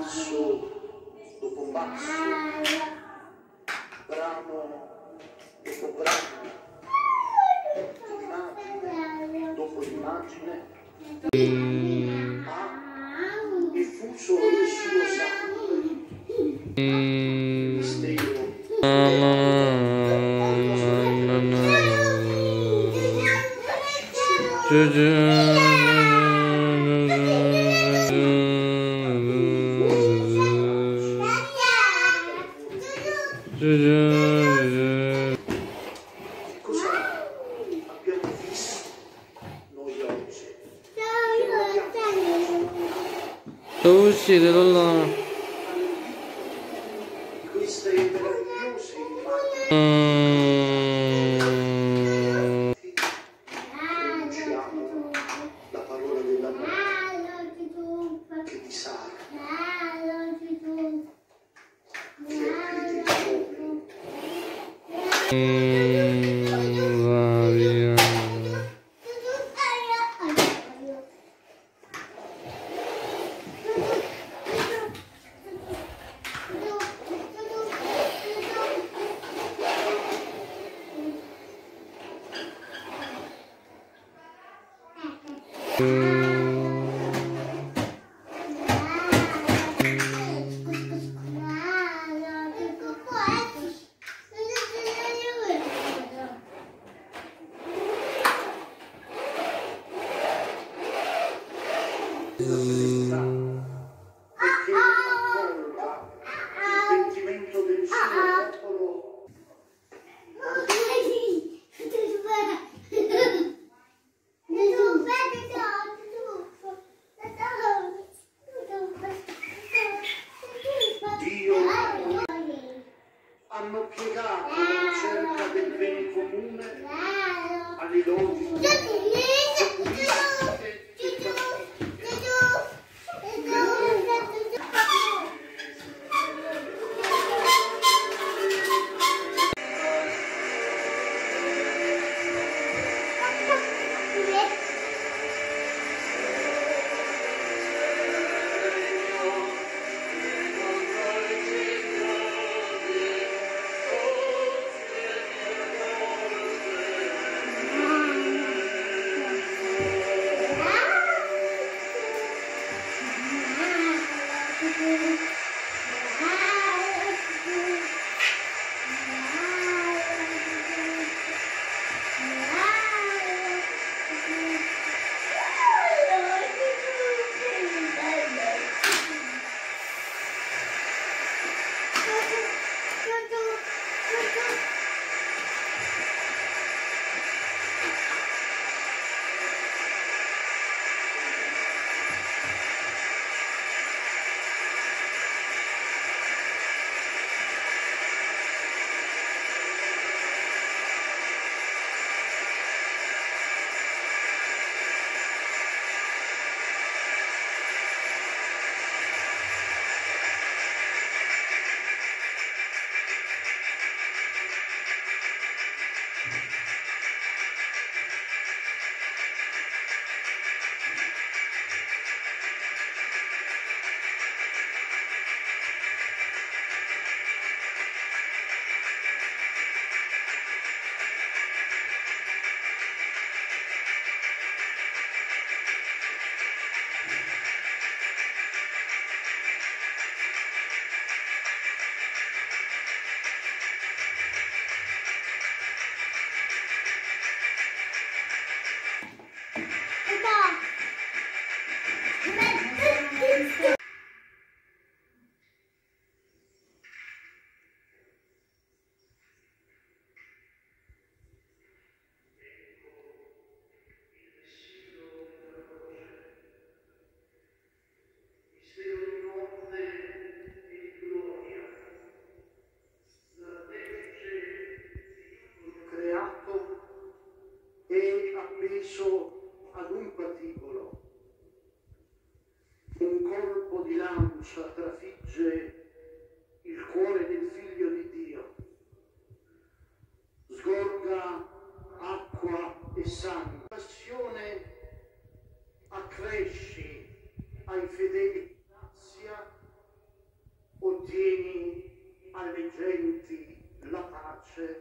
passo dopo passo, brano dopo brano, immagine dopo immagine, ha diffuso il suo sangue, mistero. Cosa abbiamo visto noi oggi? Dove uscite là? Queste meravigliose immagini. Pronunciamo la parola dell'amore che disarma, che acquieta il cuore. Perché accolga il pentimento del suo popolo. Dio hanno piegato in cerca del bene comune alle lodi populistiche e appeso ad un patibolo. Un colpo di lancia trafigge il cuore del figlio di Dio. Sgorga acqua e sangue. Passione accresce ai fedeli grazia contieni alle genti la pace.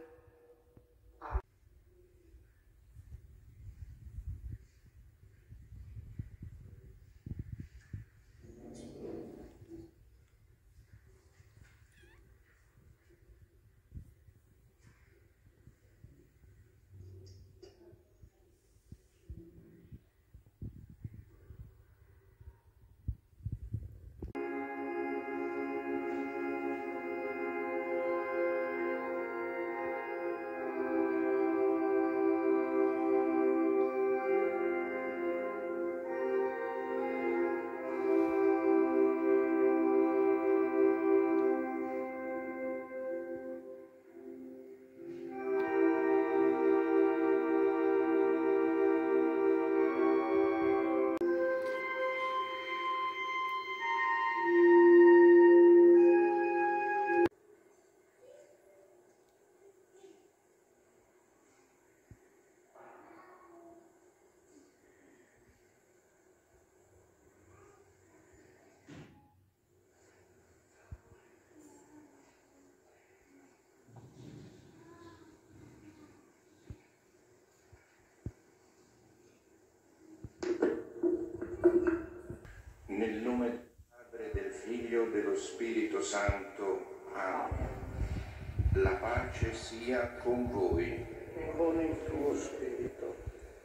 Nel nome del Padre, del Figlio, dello Spirito Santo. Amen. La pace sia con voi. E con il tuo spirito.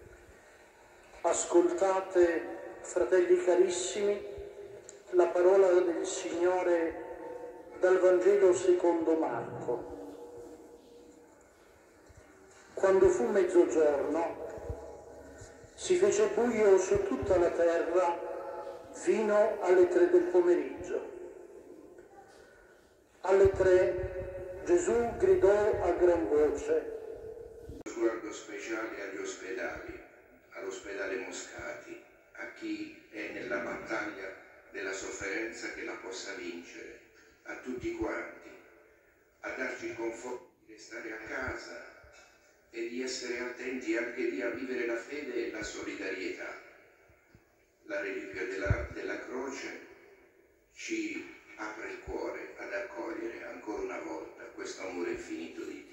Ascoltate, fratelli carissimi, la parola del Signore dal Vangelo secondo Marco. Quando fu mezzogiorno, si fece buio su tutta la terra fino alle 3 del pomeriggio. Alle 3 Gesù gridò a gran voce: Sguardo speciale agli ospedali, all'ospedale Moscati, a chi è nella battaglia della sofferenza che la possa vincere, a tutti quanti, a darci il conforto di restare a casa e di essere attenti anche a vivere la fede e la solidarietà. La reliquia della croce ci apre il cuore ad accogliere ancora una volta questo amore infinito di Dio.